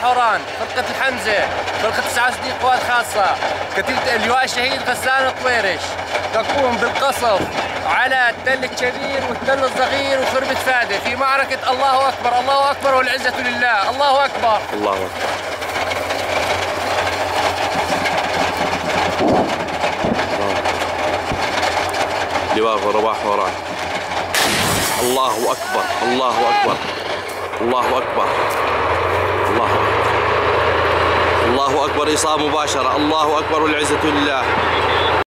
حوران، فرقة الحمزة، فرقة 69 قوات خاصة، كتيبة اللواء الشهيد غسان الطويرش، تقوم بالقصف على التل الكبير والتل الصغير وخربة فادة في معركة الله أكبر الله أكبر والعزة لله. الله أكبر الله أكبر. لواء رباح حوران. الله أكبر الله أكبر الله أكبر الله أكبر الله أكبر. إصابة مباشرة. الله أكبر والعزة لله.